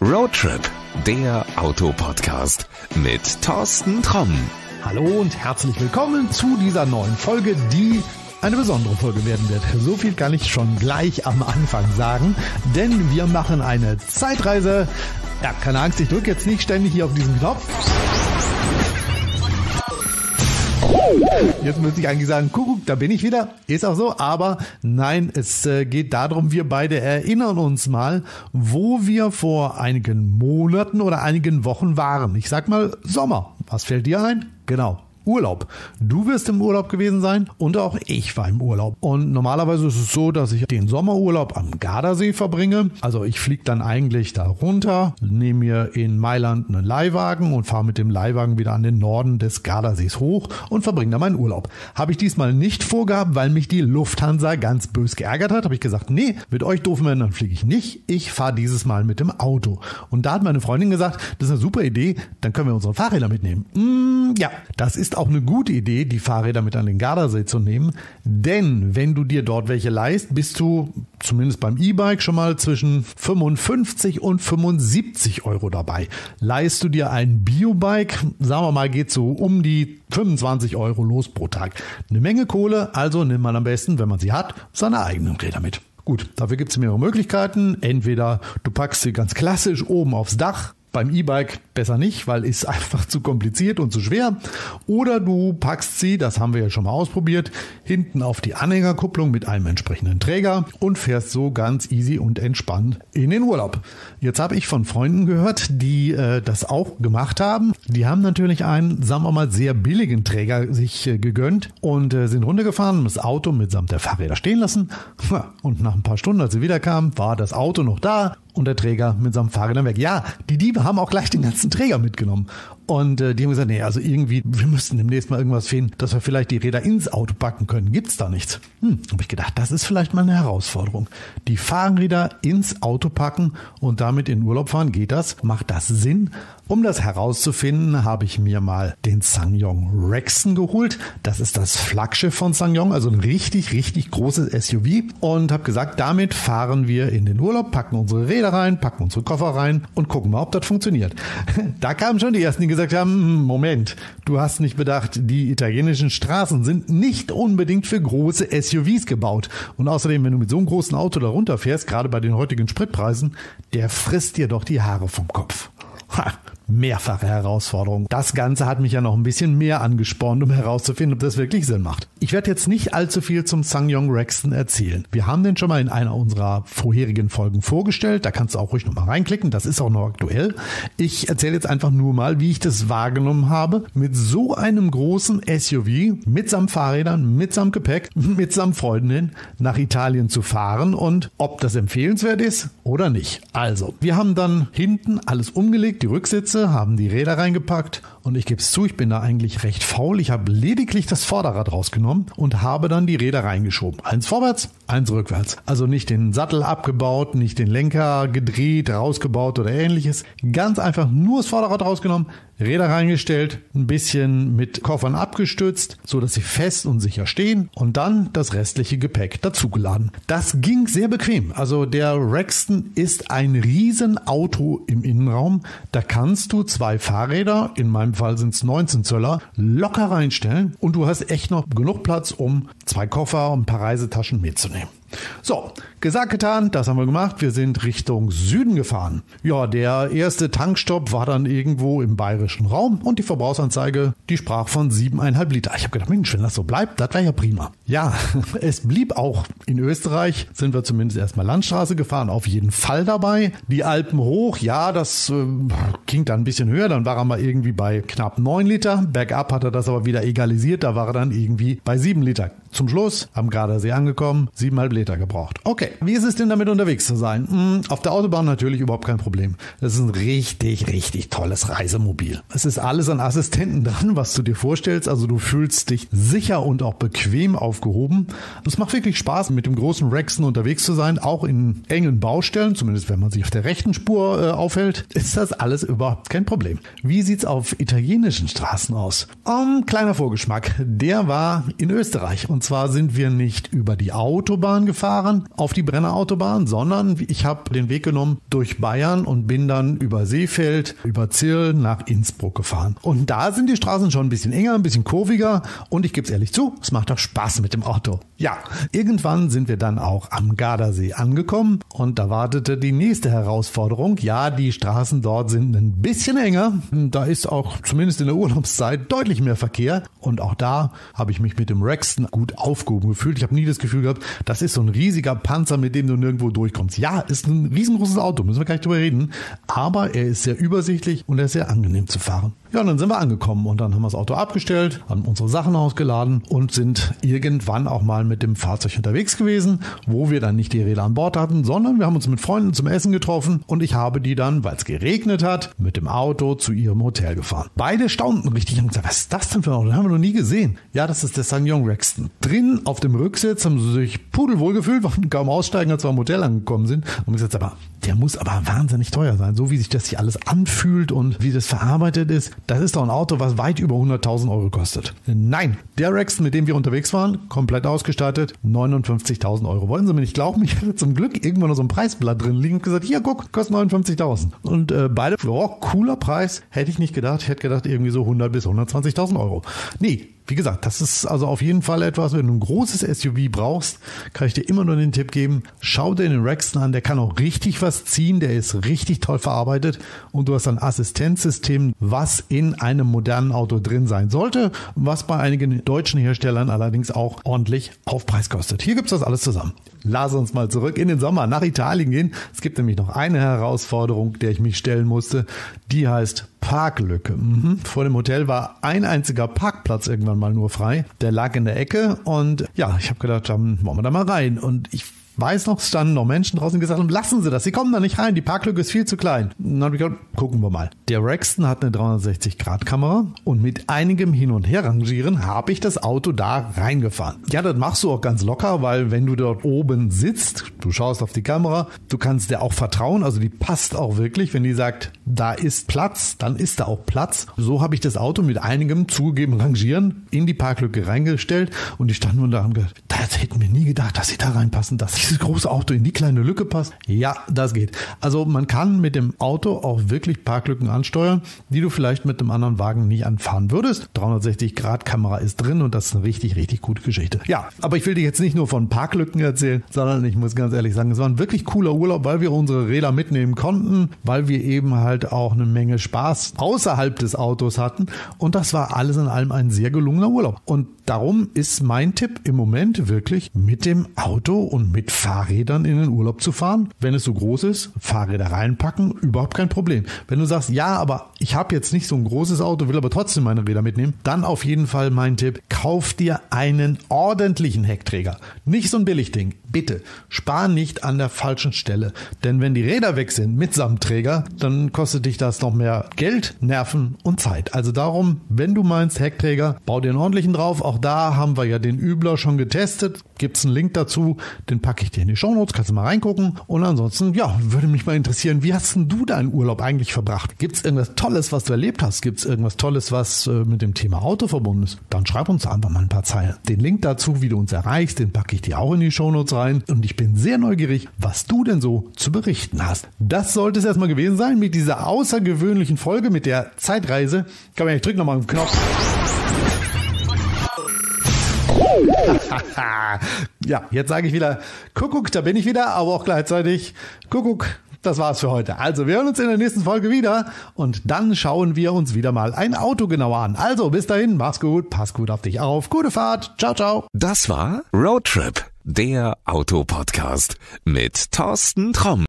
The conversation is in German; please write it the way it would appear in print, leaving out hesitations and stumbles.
Roadtrip, der Autopodcast mit Thorsten Tromm. Hallo und herzlich willkommen zu dieser neuen Folge, die eine besondere Folge werden wird. So viel kann ich schon gleich am Anfang sagen, denn wir machen eine Zeitreise. Ja, keine Angst, ich drücke jetzt nicht ständig hier auf diesen Knopf. Jetzt müsste ich eigentlich sagen, Kuckuck, da bin ich wieder. Ist auch so, aber nein, es geht darum, wir beide erinnern uns mal, wo wir vor einigen Monaten oder einigen Wochen waren. Ich sag mal Sommer. Was fällt dir ein? Genau. Urlaub. Du wirst im Urlaub gewesen sein und auch ich war im Urlaub. Und normalerweise ist es so, dass ich den Sommerurlaub am Gardasee verbringe. Also ich fliege dann eigentlich da runter, nehme mir in Mailand einen Leihwagen und fahre mit dem Leihwagen wieder an den Norden des Gardasees hoch und verbringe da meinen Urlaub. Habe ich diesmal nicht vorgehabt, weil mich die Lufthansa ganz bös geärgert hat. Habe ich gesagt, nee, mit euch doofen Männern fliege ich nicht. Ich fahre dieses Mal mit dem Auto. Und da hat meine Freundin gesagt, das ist eine super Idee, dann können wir unsere Fahrräder mitnehmen. Ja, das ist auch eine gute Idee, die Fahrräder mit an den Gardasee zu nehmen, denn wenn du dir dort welche leihst, bist du zumindest beim E-Bike schon mal zwischen 55 und 75 Euro dabei. Leihst du dir ein Biobike, sagen wir mal, geht so um die 25 Euro los pro Tag. Eine Menge Kohle, also nimmt man am besten, wenn man sie hat, seine eigenen Räder mit. Gut, dafür gibt es mehrere Möglichkeiten. Entweder du packst sie ganz klassisch oben aufs Dach. Beim E-Bike besser nicht, weil ist einfach zu kompliziert und zu schwer. Oder du packst sie, das haben wir ja schon mal ausprobiert, hinten auf die Anhängerkupplung mit einem entsprechenden Träger und fährst so ganz easy und entspannt in den Urlaub. Jetzt habe ich von Freunden gehört, die das auch gemacht haben. Die haben natürlich einen, sagen wir mal, sehr billigen Träger sich gegönnt und sind runtergefahren, das Auto mitsamt der Fahrräder stehen lassen. Und nach ein paar Stunden, als sie wiederkamen, war das Auto noch da. Und der Träger mit seinem Fahrrad dann weg. Ja, die Diebe haben auch gleich den ganzen Träger mitgenommen. Und die haben gesagt, nee, also irgendwie, wir müssten demnächst mal irgendwas finden, dass wir vielleicht die Räder ins Auto packen können. Gibt's da nichts? Habe ich gedacht, das ist vielleicht mal eine Herausforderung. Die Fahrräder ins Auto packen und damit in Urlaub fahren, geht das? Macht das Sinn? Um das herauszufinden, habe ich mir mal den SsangYong Rexton geholt. Das ist das Flaggschiff von SsangYong, also ein richtig, richtig großes SUV. Und habe gesagt, damit fahren wir in den Urlaub, packen unsere Räder rein, packen unsere Koffer rein und gucken mal, ob das funktioniert. Da kamen schon die ersten, die gesagt haben, Moment, du hast nicht bedacht, die italienischen Straßen sind nicht unbedingt für große SUVs gebaut. Und außerdem, wenn du mit so einem großen Auto da runterfährst, gerade bei den heutigen Spritpreisen, der frisst dir doch die Haare vom Kopf. Mehrfache Herausforderung. Das Ganze hat mich ja noch ein bisschen mehr angespornt, um herauszufinden, ob das wirklich Sinn macht. Ich werde jetzt nicht allzu viel zum SsangYong Rexton erzählen. Wir haben den schon mal in einer unserer vorherigen Folgen vorgestellt. Da kannst du auch ruhig noch mal reinklicken. Das ist auch noch aktuell. Ich erzähle jetzt einfach nur mal, wie ich das wahrgenommen habe, mit so einem großen SUV, mitsamt Fahrrädern, mitsamt Gepäck, mitsamt Freundinnen nach Italien zu fahren und ob das empfehlenswert ist oder nicht. Also, wir haben dann hinten alles umgelegt, die Rücksitze, haben die Räder reingepackt und ich gebe es zu, ich bin da eigentlich recht faul. Ich habe lediglich das Vorderrad rausgenommen und habe dann die Räder reingeschoben. Eins vorwärts, eins rückwärts. Also nicht den Sattel abgebaut, nicht den Lenker gedreht, rausgebaut oder ähnliches. Ganz einfach nur das Vorderrad rausgenommen, Räder reingestellt, ein bisschen mit Koffern abgestützt, so dass sie fest und sicher stehen und dann das restliche Gepäck dazugeladen. Das ging sehr bequem. Also der Rexton ist ein Riesenauto im Innenraum. Da kannst du 2 Fahrräder, in meinem Fall sind es 19 Zöller, locker reinstellen und du hast echt noch genug Platz, um 2 Koffer und ein paar Reisetaschen mitzunehmen. So, gesagt, getan, das haben wir gemacht. Wir sind Richtung Süden gefahren. Ja, der erste Tankstopp war dann irgendwo im bayerischen Raum und die Verbrauchsanzeige, die sprach von 7,5 Liter. Ich habe gedacht, Mensch, wenn das so bleibt, das wäre ja prima. Ja, es blieb auch. In Österreich sind wir zumindest erstmal Landstraße gefahren, auf jeden Fall dabei. Die Alpen hoch, ja, das ging dann ein bisschen höher, dann war er mal irgendwie bei knapp 9 Liter. Bergab hat er das aber wieder egalisiert, da war er dann irgendwie bei 7 Liter. Zum Schluss am Gardasee angekommen, 7,5 Liter gebraucht. Okay, wie ist es denn damit unterwegs zu sein? Auf der Autobahn natürlich überhaupt kein Problem. Das ist ein richtig, richtig tolles Reisemobil. Es ist alles an Assistenten dran, was du dir vorstellst. Also du fühlst dich sicher und auch bequem aufgehoben. Es macht wirklich Spaß, mit dem großen Rexton unterwegs zu sein, auch in engen Baustellen, zumindest wenn man sich auf der rechten Spur aufhält, ist das alles überhaupt kein Problem. Wie sieht's auf italienischen Straßen aus? Kleiner Vorgeschmack, der war in Österreich. Und Und zwar sind wir nicht über die Autobahn gefahren, auf die Brennerautobahn, sondern ich habe den Weg genommen durch Bayern und bin dann über Seefeld, über Zirl nach Innsbruck gefahren. Und da sind die Straßen schon ein bisschen enger, ein bisschen kurviger und ich gebe es ehrlich zu, es macht doch Spaß mit dem Auto. Ja, irgendwann sind wir dann auch am Gardasee angekommen und da wartete die nächste Herausforderung. Ja, die Straßen dort sind ein bisschen enger. Da ist auch zumindest in der Urlaubszeit deutlich mehr Verkehr und auch da habe ich mich mit dem Rexton gut aufgehoben gefühlt. Ich habe nie das Gefühl gehabt, das ist so ein riesiger Panzer, mit dem du nirgendwo durchkommst. Ja, ist ein riesengroßes Auto, müssen wir gar nicht drüber reden, aber er ist sehr übersichtlich und er ist sehr angenehm zu fahren. Ja, und dann sind wir angekommen und dann haben wir das Auto abgestellt, haben unsere Sachen ausgeladen und sind irgendwann auch mal mit dem Fahrzeug unterwegs gewesen, wo wir dann nicht die Räder an Bord hatten, sondern wir haben uns mit Freunden zum Essen getroffen und ich habe die dann, weil es geregnet hat, mit dem Auto zu ihrem Hotel gefahren. Beide staunten richtig und gesagt, was ist das denn für ein Auto? Das haben wir noch nie gesehen. Ja, das ist der SsangYong Rexton. Drin auf dem Rücksitz haben sie sich pudelwohl gefühlt, kaum aussteigen, als wir am Hotel angekommen sind. Und gesagt, aber der muss aber wahnsinnig teuer sein, so wie sich das hier alles anfühlt und wie das verarbeitet ist. Das ist doch ein Auto, was weit über 100.000 Euro kostet. Nein, der Rexton, mit dem wir unterwegs waren, komplett ausgestattet, 59.000 Euro. Wollen Sie mir nicht glauben? Ich hatte zum Glück irgendwann noch so ein Preisblatt drin liegen und gesagt, hier, guck, kostet 59.000. Und beide, cooler Preis, hätte ich nicht gedacht. Ich hätte gedacht, irgendwie so 100.000 bis 120.000 Euro. Nee, wie gesagt, das ist also auf jeden Fall etwas, wenn du ein großes SUV brauchst, kann ich dir immer nur den Tipp geben, schau dir den Rexton an, der kann auch richtig was ziehen, der ist richtig toll verarbeitet und du hast ein Assistenzsystem, was in einem modernen Auto drin sein sollte, was bei einigen deutschen Herstellern allerdings auch ordentlich Aufpreis kostet. Hier gibt's das alles zusammen. Lass uns mal zurück in den Sommer nach Italien gehen. Es gibt nämlich noch eine Herausforderung, der ich mich stellen musste, die heißt Parklücke. Vor dem Hotel war ein einziger Parkplatz irgendwann mal nur frei. Der lag in der Ecke und ja, ich habe gedacht, dann wollen wir da mal rein. Und ich weiß noch, es standen noch Menschen draußen, die gesagt haben, lassen Sie das, Sie kommen da nicht rein, die Parklücke ist viel zu klein. Und dann habe ich gedacht, gucken wir mal. Der Rexton hat eine 360-Grad-Kamera und mit einigem Hin- und Herrangieren habe ich das Auto da reingefahren. Ja, das machst du auch ganz locker, weil wenn du dort oben sitzt, du schaust auf die Kamera, du kannst der auch vertrauen, also die passt auch wirklich. Wenn die sagt, da ist Platz, dann ist da auch Platz. So habe ich das Auto mit einigem zugegeben Rangieren in die Parklücke reingestellt und die standen da und haben gesagt, das hätten wir nie gedacht, dass sie da reinpassen, dass dieses große Auto in die kleine Lücke passt. Ja, das geht. Also man kann mit dem Auto auch wirklich Parklücken ansteuern, die du vielleicht mit einem anderen Wagen nicht anfahren würdest. 360-Grad-Kamera ist drin und das ist eine richtig, richtig gute Geschichte. Ja, aber ich will dir jetzt nicht nur von Parklücken erzählen, sondern ich muss ganz ehrlich sagen, es war ein wirklich cooler Urlaub, weil wir unsere Räder mitnehmen konnten, weil wir eben halt auch eine Menge Spaß außerhalb des Autos hatten und das war alles in allem ein sehr gelungener Urlaub. Und darum ist mein Tipp im Moment wirklich mit dem Auto und mit Fahrrädern in den Urlaub zu fahren. Wenn es so groß ist, Fahrräder reinpacken, überhaupt kein Problem. Wenn du sagst, ja, aber ich habe jetzt nicht so ein großes Auto, will aber trotzdem meine Räder mitnehmen, dann auf jeden Fall mein Tipp, kauf dir einen ordentlichen Heckträger. Nicht so ein Billigding. Bitte, spar nicht an der falschen Stelle. Denn wenn die Räder weg sind mitsamt Träger, dann kostet dich das noch mehr Geld, Nerven und Zeit. Also darum, wenn du meinst Heckträger, bau dir einen ordentlichen drauf. Auch da haben wir ja den Übler schon getestet. Gibt's einen Link dazu, den packe ich dir in die Shownotes, kannst du mal reingucken. Und ansonsten, ja, würde mich mal interessieren, wie hast denn du deinen Urlaub eigentlich verbracht? Gibt's irgendwas Tolles, was du erlebt hast? Gibt's irgendwas Tolles, was mit dem Thema Auto verbunden ist? Dann schreib uns einfach mal ein paar Zeilen. Den Link dazu, wie du uns erreichst, den packe ich dir auch in die Shownotes rein. Und ich bin sehr neugierig, was du denn so zu berichten hast. Das sollte es erstmal gewesen sein mit dieser außergewöhnlichen Folge, mit der Zeitreise. Ich drücke nochmal einen Knopf. Ja, jetzt sage ich wieder, Kuckuck, da bin ich wieder, aber auch gleichzeitig Kuckuck, das war's für heute. Also, wir hören uns in der nächsten Folge wieder und dann schauen wir uns wieder mal ein Auto genauer an. Also, bis dahin, mach's gut, pass gut auf dich auf, gute Fahrt, ciao, ciao. Das war Roadtrip, der Autopodcast mit Thorsten Tromm.